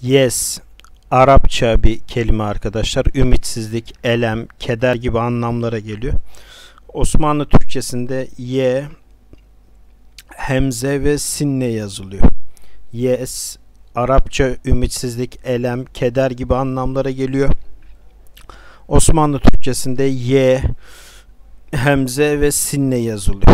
Yes, Arapça bir kelime arkadaşlar. Ümitsizlik, elem, keder gibi anlamlara geliyor. Osmanlı Türkçesinde ye, hemze ve sinle yazılıyor. Yes, Arapça ümitsizlik, elem, keder gibi anlamlara geliyor. Osmanlı Türkçesinde ye, hemze ve sinle yazılıyor.